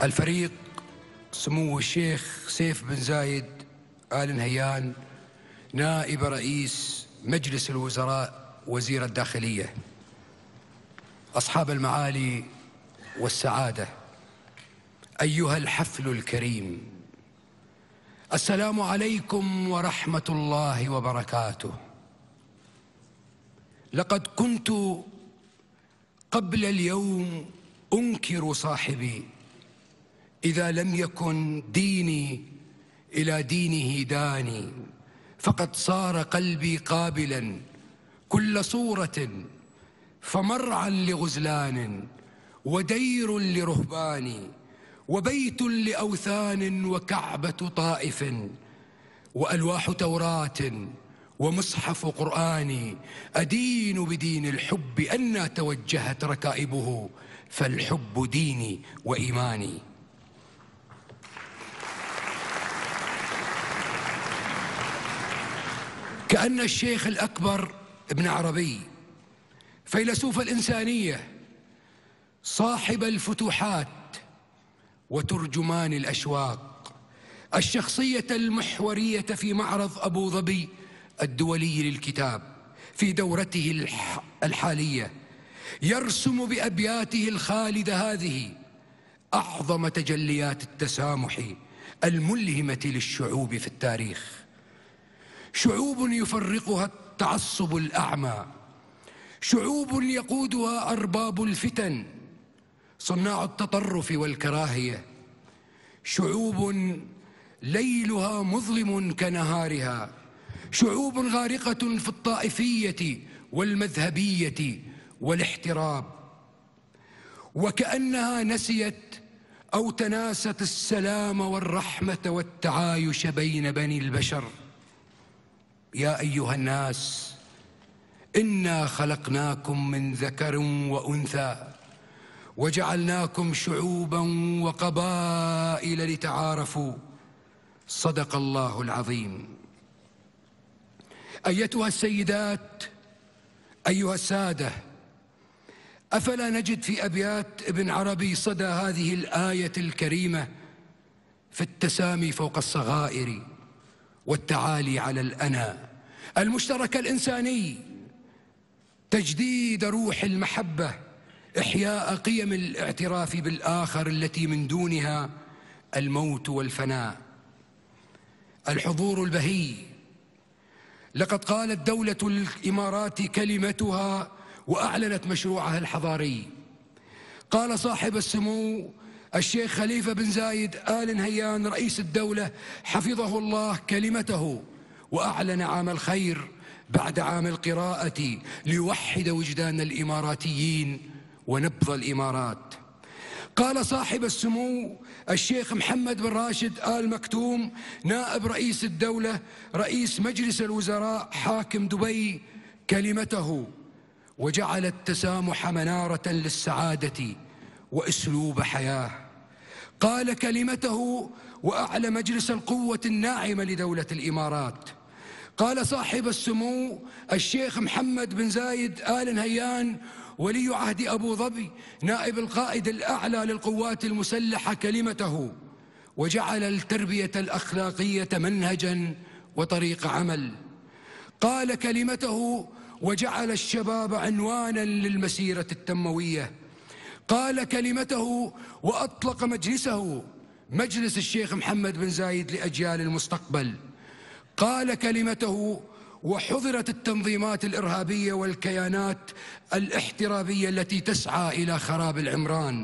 الفريق سمو الشيخ سيف بن زايد آل نهيان نائب رئيس مجلس الوزراء وزير الداخلية، أصحاب المعالي والسعادة، أيها الحفل الكريم، السلام عليكم ورحمة الله وبركاته. لقد كنت قبل اليوم أنكر صاحبي إذا لم يكن ديني إلى دينه داني، فقد صار قلبي قابلا كل صورة، فمرعا لغزلان ودير لرهبان وبيت لأوثان وكعبة طائف وألواح توراة ومصحف قرآن، أدين بدين الحب أنى توجهت ركائبه، فالحب ديني وإيماني. كأن الشيخ الأكبر ابن عربي فيلسوف الإنسانية صاحب الفتوحات وترجمان الأشواق، الشخصية المحورية في معرض أبو ظبي الدولي للكتاب في دورته الحالية، يرسم بأبياته الخالدة هذه أعظم تجليات التسامح الملهمة للشعوب في التاريخ. شعوب يفرقها التعصب الأعمى، شعوب يقودها أرباب الفتن صناع التطرف والكراهية، شعوب ليلها مظلم كنهارها، شعوب غارقة في الطائفية والمذهبية والاحتراب، وكأنها نسيت أو تناست السلام والرحمة والتعايش بين بني البشر. يا أيها الناس، إنا خلقناكم من ذكر وأنثى وجعلناكم شعوبا وقبائل لتعارفوا، صدق الله العظيم. أيتها السيدات، أيها السادة، أفلا نجد في أبيات ابن عربي صدى هذه الآية الكريمة في التسامي فوق الصغائر والتعالي على الأنا، المشترك الإنساني، تجديد روح المحبة، إحياء قيم الاعتراف بالآخر التي من دونها الموت والفناء. الحضور البهي، لقد قالت دولة الإمارات كلمتها وأعلنت مشروعها الحضاري. قال صاحب السمو الشيخ خليفة بن زايد آل نهيان رئيس الدولة حفظه الله كلمته، وأعلن عام الخير بعد عام القراءة ليوحد وجدان الإماراتيين ونبض الإمارات. قال صاحب السمو الشيخ محمد بن راشد آل مكتوم نائب رئيس الدولة رئيس مجلس الوزراء حاكم دبي كلمته، وجعل التسامح منارة للسعادة وأسلوب حياة. قال كلمته وأعلى مجلس القوة الناعمة لدولة الإمارات. قال صاحب السمو الشيخ محمد بن زايد آل نهيان ولي عهد أبو ظبي نائب القائد الأعلى للقوات المسلحة كلمته، وجعل التربية الأخلاقية منهجا وطريق عمل. قال كلمته وجعل الشباب عنوانا للمسيرة التنموية. قال كلمته وأطلق مجلسه مجلس الشيخ محمد بن زايد لأجيال المستقبل. قال كلمته وحضرت التنظيمات الإرهابية والكيانات الاحترابية التي تسعى إلى خراب العمران.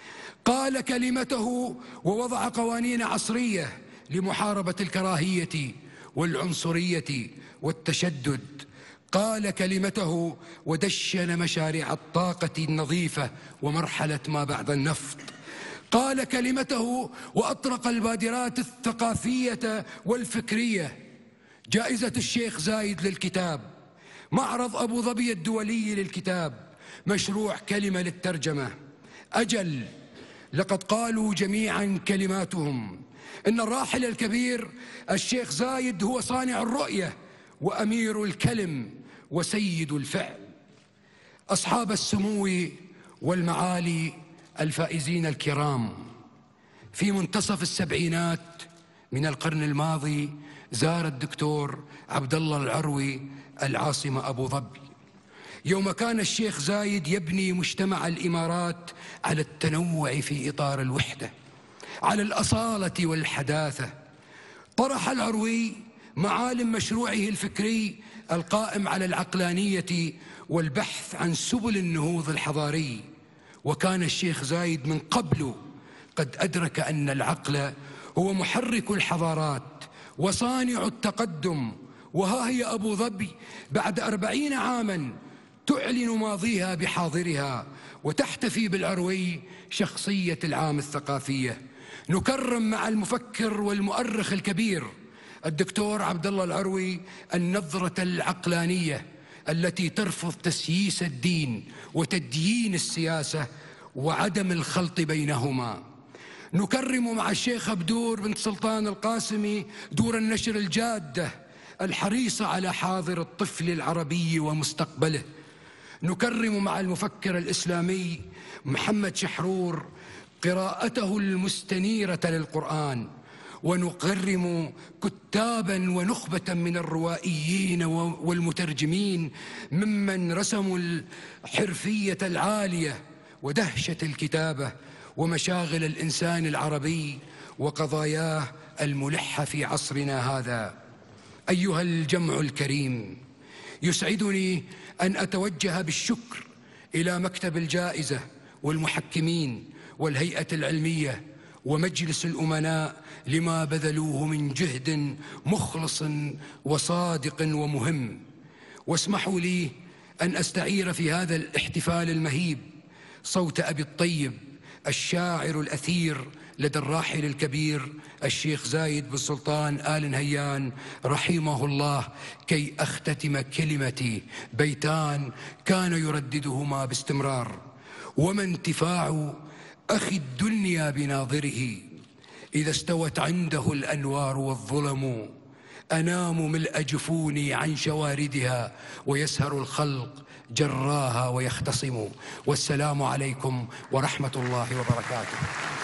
قال كلمته ووضع قوانين عصرية لمحاربة الكراهية والعنصرية والتشدد. قال كلمته ودشن مشاريع الطاقة النظيفة ومرحلة ما بعد النفط. قال كلمته وأطلق البادرات الثقافية والفكرية، جائزة الشيخ زايد للكتاب، معرض أبو ظبي الدولي للكتاب، مشروع كلمة للترجمة. أجل، لقد قالوا جميعا كلماتهم إن الراحل الكبير الشيخ زايد هو صانع الرؤية وأمير الكلم وسيد الفعل. أصحاب السمو والمعالي الفائزين الكرام، في منتصف السبعينات من القرن الماضي زار الدكتور عبد الله العروي العاصمة أبو ظبي، يوم كان الشيخ زايد يبني مجتمع الإمارات على التنوع في إطار الوحدة، على الأصالة والحداثة. طرح العروي معالم مشروعه الفكري القائم على العقلانية والبحث عن سبل النهوض الحضاري، وكان الشيخ زايد من قبل قد أدرك أن العقل هو محرك الحضارات وصانع التقدم. وها هي أبو ظبي بعد 40 عاما تعلن ماضيها بحاضرها وتحتفي بالعروي شخصية العام الثقافية. نكرم مع المفكر والمؤرخ الكبير الدكتور عبد الله العروي النظرة العقلانية التي ترفض تسييس الدين وتديين السياسة وعدم الخلط بينهما. نكرم مع الشيخ أبدور بن سلطان القاسمي دور النشر الجادة الحريصة على حاضر الطفل العربي ومستقبله. نكرم مع المفكر الإسلامي محمد شحرور قراءته المستنيرة للقرآن، ونكرم كتابا ونخبة من الروائيين والمترجمين ممن رسموا الحرفية العالية ودهشة الكتابة ومشاغل الإنسان العربي وقضاياه الملحة في عصرنا هذا. أيها الجمع الكريم، يسعدني أن أتوجه بالشكر إلى مكتب الجائزة والمحكمين والهيئة العلمية ومجلس الأمناء لما بذلوه من جهد مخلص وصادق ومهم. واسمحوا لي أن أستعير في هذا الاحتفال المهيب صوت أبي الطيب الشاعر الأثير لدى الراحل الكبير الشيخ زايد بن سلطان آل نهيان رحمه الله، كي أختتم كلمتي بيتان كان يرددهما باستمرار: وما انتفاع أخي الدنيا بناظره إذا استوت عنده الأنوار والظلم، أنام ملء جفوني عن شواردها ويسهر الخلق جراها ويختصم. والسلام عليكم ورحمة الله وبركاته.